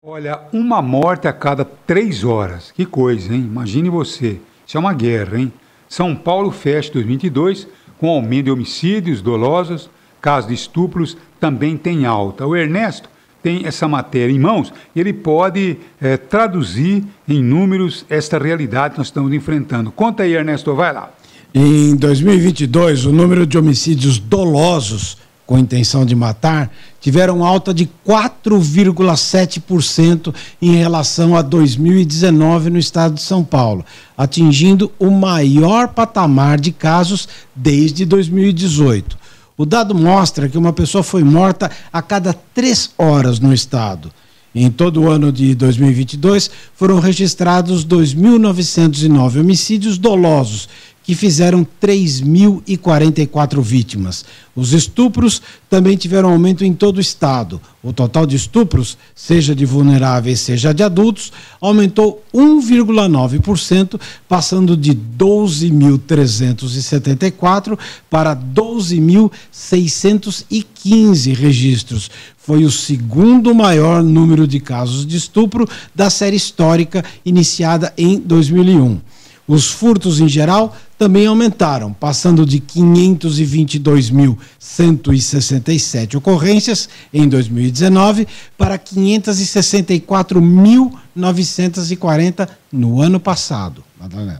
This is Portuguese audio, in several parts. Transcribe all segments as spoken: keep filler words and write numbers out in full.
Olha, uma morte a cada três horas. Que coisa, hein? Imagine você. Isso é uma guerra, hein? São Paulo fecha dois mil e vinte e dois com aumento de homicídios dolosos, casos de estupros também tem alta. O Ernesto tem essa matéria em mãos e ele pode é, traduzir em números esta realidade que nós estamos enfrentando. Conta aí, Ernesto, vai lá. Em dois mil e vinte e dois, o número de homicídios dolosos com intenção de matar tiveram alta de quatro vírgula sete por cento em relação a dois mil e dezenove no estado de São Paulo, atingindo o maior patamar de casos desde dois mil e dezoito. O dado mostra que uma pessoa foi morta a cada três horas no estado. Em todo o ano de dois mil e vinte e dois, foram registrados dois mil novecentos e nove homicídios dolosos, que fizeram três mil e quarenta e quatro vítimas. Os estupros também tiveram aumento em todo o estado. O total de estupros, seja de vulneráveis, seja de adultos, aumentou um vírgula nove por cento, passando de doze mil trezentos e setenta e quatro para doze mil seiscentos e quinze registros. Foi o segundo maior número de casos de estupro da série histórica iniciada em dois mil e um. Os furtos em geral também aumentaram, passando de quinhentos e vinte e dois mil cento e sessenta e sete ocorrências em dois mil e dezenove para quinhentos e sessenta e quatro mil novecentos e quarenta no ano passado. Madalena.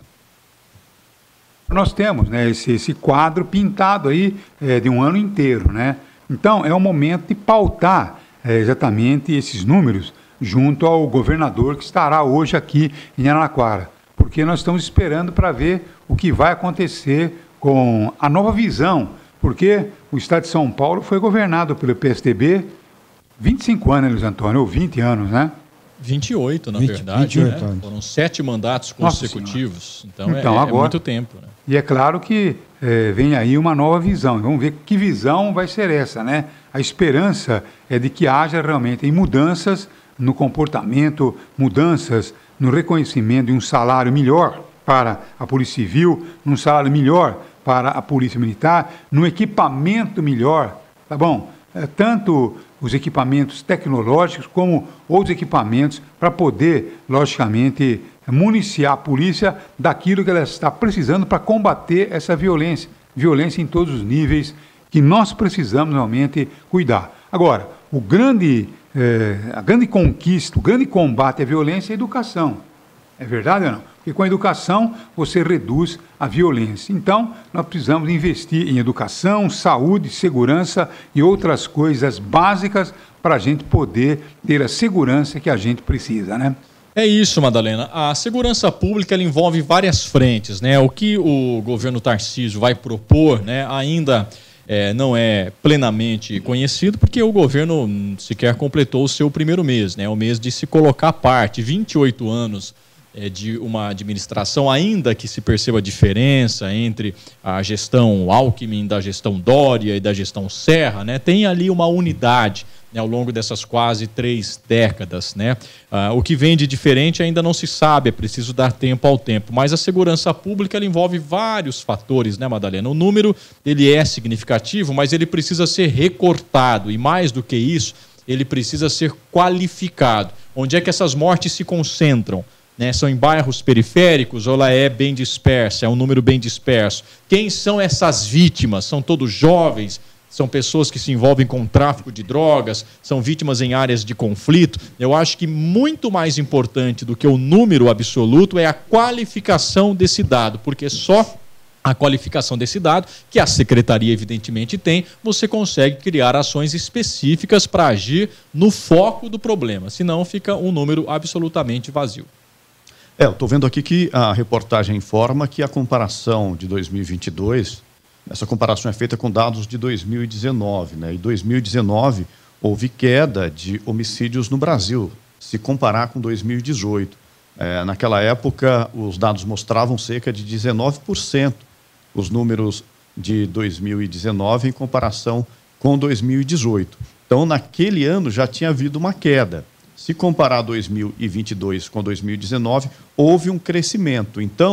Nós temos, né, esse, esse quadro pintado aí é, de um ano inteiro, né? Então é o momento de pautar é, exatamente esses números junto ao governador que estará hoje aqui em Araraquara, porque nós estamos esperando para ver o que vai acontecer com a nova visão, porque o estado de São Paulo foi governado pelo P S D B vinte e cinco anos, Luiz Antônio, ou vinte anos, né? vinte e oito, na vinte, verdade, vinte e oito né? anos. Foram sete mandatos consecutivos, então, então é, agora, é muito tempo. Né? E é claro que é, vem aí uma nova visão, vamos ver que visão vai ser essa, né? A esperança é de que haja realmente mudanças no comportamento, mudanças no reconhecimento de um salário melhor para a Polícia Civil, num salário melhor para a Polícia Militar, num equipamento melhor, tá bom? É, tanto os equipamentos tecnológicos como outros equipamentos para poder, logicamente, municiar a polícia daquilo que ela está precisando para combater essa violência, violência em todos os níveis que nós precisamos realmente cuidar. Agora, o grande É, a grande conquista, o grande combate à violência é a educação. É verdade ou não? Porque com a educação você reduz a violência. Então, nós precisamos investir em educação, saúde, segurança e outras coisas básicas para a gente poder ter a segurança que a gente precisa, né? É isso, Madalena. A segurança pública ela envolve várias frentes, né? O que o governo Tarcísio vai propor, né, ainda É, não é plenamente conhecido, porque o governo sequer completou o seu primeiro mês, né? O mês de se colocar à parte, vinte e oito anos é, de uma administração, ainda que se perceba a diferença entre a gestão Alckmin, da gestão Dória e da gestão Serra, né? Tem ali uma unidade, né, ao longo dessas quase três décadas, né? Ah, o que vem de diferente ainda não se sabe, é preciso dar tempo ao tempo. Mas a segurança pública ela envolve vários fatores, né, Madalena? O número ele é significativo, mas ele precisa ser recortado e, mais do que isso, ele precisa ser qualificado. Onde é que essas mortes se concentram? Né? São em bairros periféricos ou ela é bem dispersa, é um número bem disperso? Quem são essas vítimas? São todos jovens? São pessoas que se envolvem com tráfico de drogas, são vítimas em áreas de conflito? Eu acho que muito mais importante do que o número absoluto é a qualificação desse dado, porque só a qualificação desse dado, que a Secretaria evidentemente tem, você consegue criar ações específicas para agir no foco do problema, senão fica um número absolutamente vazio. É, eu estou vendo aqui que a reportagem informa que a comparação de dois mil e vinte e dois... Essa comparação é feita com dados de dois mil e dezenove, né? Em dois mil e dezenove, houve queda de homicídios no Brasil, se comparar com dois mil e dezoito. É, naquela época, os dados mostravam cerca de dezenove por cento os números de dois mil e dezenove em comparação com dois mil e dezoito. Então, naquele ano já tinha havido uma queda. Se comparar dois mil e vinte e dois com dois mil e dezenove, houve um crescimento. Então,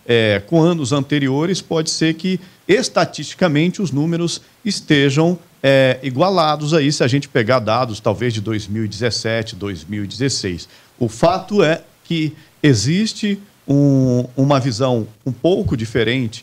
é, com anos anteriores, pode ser que estatisticamente os números estejam é, igualados aí, se a gente pegar dados talvez de dois mil e dezessete, dois mil e dezesseis. O fato é que existe um, uma visão um pouco diferente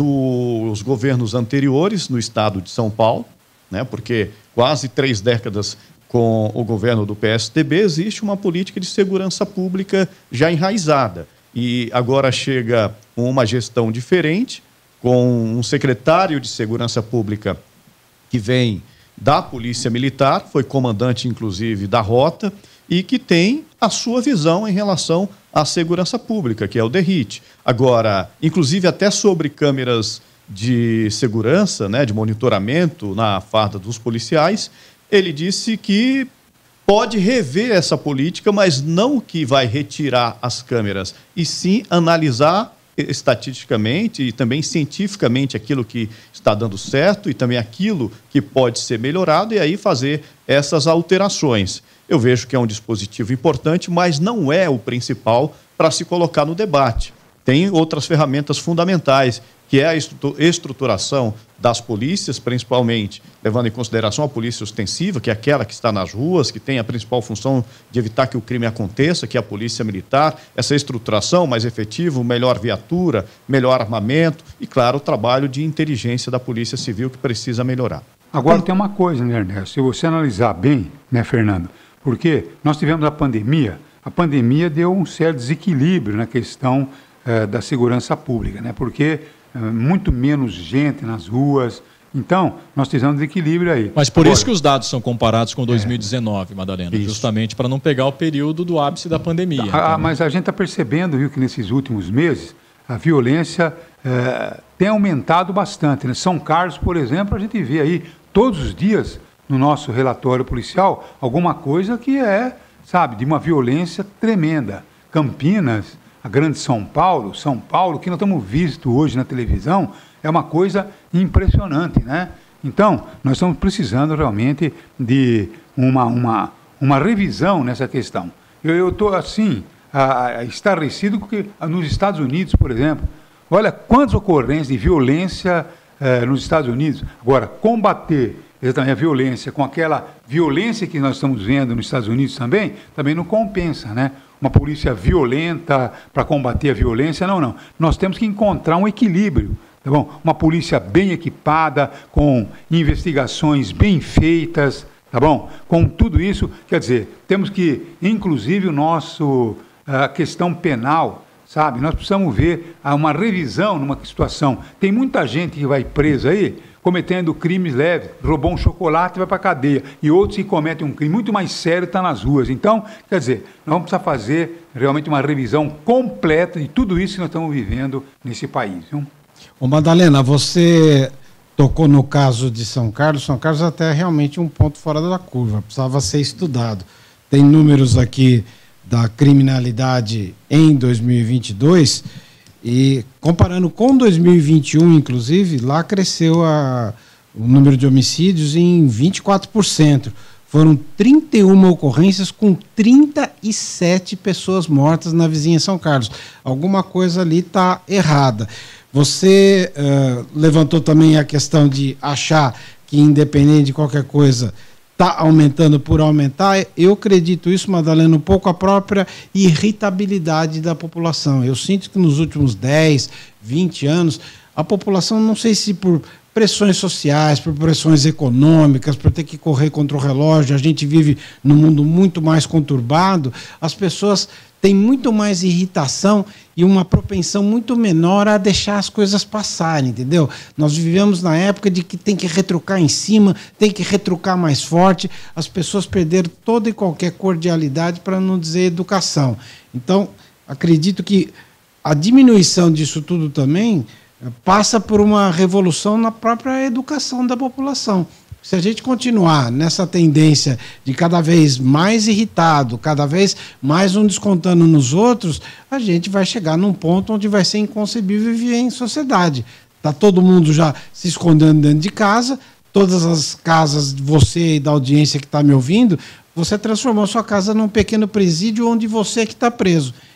dos governos anteriores no estado de São Paulo, né, porque quase três décadas com o governo do P S D B existe uma política de segurança pública já enraizada. E agora chega uma gestão diferente, com um secretário de Segurança Pública que vem da Polícia Militar, foi comandante, inclusive, da Rota, e que tem a sua visão em relação à segurança pública, que é o DERIT. Agora, inclusive até sobre câmeras de segurança, né, de monitoramento na farda dos policiais, ele disse que pode rever essa política, mas não que vai retirar as câmeras, e sim analisar estatisticamente e também cientificamente aquilo que está dando certo e também aquilo que pode ser melhorado, e aí fazer essas alterações. Eu vejo que é um dispositivo importante, mas não é o principal para se colocar no debate. Tem outras ferramentas fundamentais, que é a estruturação das polícias, principalmente levando em consideração a polícia ostensiva, que é aquela que está nas ruas, que tem a principal função de evitar que o crime aconteça, que é a polícia militar. Essa estruturação mais efetiva, melhor viatura, melhor armamento e, claro, o trabalho de inteligência da Polícia Civil, que precisa melhorar. Agora tem uma coisa, né, Ernesto? Se você analisar bem, né, Fernando? Porque nós tivemos a pandemia, a pandemia deu um certo desequilíbrio na questão eh, da segurança pública, né? Porque eh, muito menos gente nas ruas. Então, nós tivemos desequilíbrio aí. Mas por Agora, isso que os dados são comparados com dois mil e dezenove, é, Madalena, isso. Justamente para não pegar o período do ápice da pandemia. Ah, então, mas a gente está percebendo, viu, que nesses últimos meses a violência eh, tem aumentado bastante, né? São Carlos, por exemplo, a gente vê aí todos os dias no nosso relatório policial alguma coisa que é, sabe, de uma violência tremenda. Campinas, a grande São Paulo, São Paulo, que nós estamos visto hoje na televisão, é uma coisa impressionante, né? Então, nós estamos precisando realmente de uma, uma, uma revisão nessa questão. Eu estou, assim, a, a, estarrecido porque nos Estados Unidos, por exemplo, olha quantas ocorrências de violência eh, nos Estados Unidos. Agora, combater exatamente a violência com aquela violência que nós estamos vendo nos Estados Unidos também, também não compensa, né? Uma polícia violenta para combater a violência, não, não. Nós temos que encontrar um equilíbrio, tá bom? Uma polícia bem equipada, com investigações bem feitas, tá bom? Com tudo isso, quer dizer, temos que, inclusive, o nosso, a questão penal, sabe? Nós precisamos ver uma revisão numa situação. Tem muita gente que vai presa aí, cometendo crimes leves, roubou um chocolate e vai para a cadeia, e outros que cometem um crime muito mais sério estão nas ruas. Então, quer dizer, nós vamos precisar fazer realmente uma revisão completa de tudo isso que nós estamos vivendo nesse país. Viu? Ô Madalena, você tocou no caso de São Carlos. São Carlos até é realmente um ponto fora da curva, precisava ser estudado. Tem números aqui da criminalidade em dois mil e vinte e dois, e comparando com dois mil e vinte e um, inclusive, lá cresceu a, o número de homicídios em vinte e quatro por cento. Foram trinta e uma ocorrências com trinta e sete pessoas mortas na vizinha São Carlos. Alguma coisa ali está errada. Você uh, levantou também a questão de achar que, independente de qualquer coisa, está aumentando por aumentar. Eu acredito isso, Madalena, um pouco a própria irritabilidade da população. Eu sinto que nos últimos dez, vinte anos, a população, não sei se por pressões sociais, por pressões econômicas, por ter que correr contra o relógio, a gente vive num mundo muito mais conturbado, as pessoas têm muito mais irritação e uma propensão muito menor a deixar as coisas passarem, entendeu? Nós vivemos na época de que tem que retrucar em cima, tem que retrucar mais forte, as pessoas perderam toda e qualquer cordialidade, para não dizer educação. Então, acredito que a diminuição disso tudo também passa por uma revolução na própria educação da população. Se a gente continuar nessa tendência de cada vez mais irritado, cada vez mais um descontando nos outros, a gente vai chegar num ponto onde vai ser inconcebível viver em sociedade. Está todo mundo já se escondendo dentro de casa, todas as casas, você e da audiência que está me ouvindo, você transformou sua casa num pequeno presídio onde você que está preso.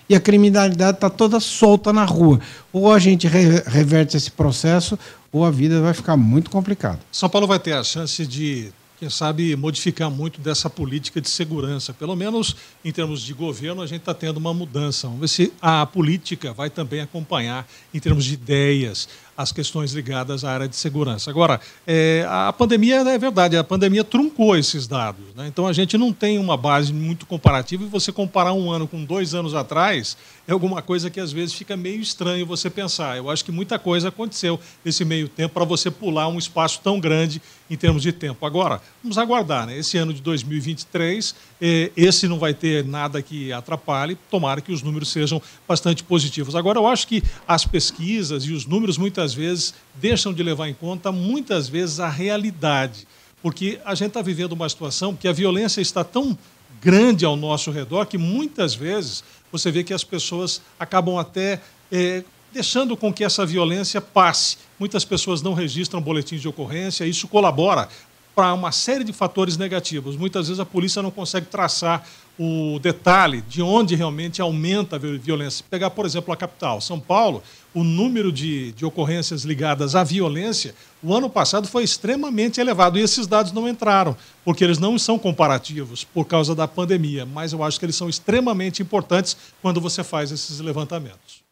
e a criminalidade está toda solta na rua. Ou a gente re reverte esse processo, ou a vida vai ficar muito complicada. São Paulo vai ter a chance de, quem sabe, modificar muito dessa política de segurança. Pelo menos em termos de governo, a gente está tendo uma mudança. Vamos ver se a política vai também acompanhar, em termos de ideias, as questões ligadas à área de segurança. Agora, é, a pandemia, é verdade, a pandemia truncou esses dados, né? Então, a gente não tem uma base muito comparativa, e você comparar um ano com dois anos atrás é alguma coisa que, às vezes, fica meio estranho você pensar. Eu acho que muita coisa aconteceu nesse meio tempo para você pular um espaço tão grande em termos de tempo. Agora, vamos aguardar, né? Esse ano de dois mil e vinte e três, eh, esse não vai ter nada que atrapalhe, tomara que os números sejam bastante positivos. Agora, eu acho que as pesquisas e os números, muitas vezes, deixam de levar em conta, muitas vezes, a realidade. Porque a gente está vivendo uma situação que a violência está tão grande ao nosso redor que, muitas vezes, você vê que as pessoas acabam até é, deixando com que essa violência passe. Muitas pessoas não registram boletins de ocorrência, isso colabora para uma série de fatores negativos. Muitas vezes a polícia não consegue traçar o detalhe de onde realmente aumenta a violência. Se pegar, por exemplo, a capital, São Paulo, o número de, de ocorrências ligadas à violência, o ano passado foi extremamente elevado. E esses dados não entraram, porque eles não são comparativos por causa da pandemia. Mas eu acho que eles são extremamente importantes quando você faz esses levantamentos.